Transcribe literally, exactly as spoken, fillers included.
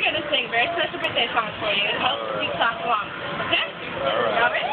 going to sing a very special birthday song for you. It helps you clap along. Okay? All right. All right?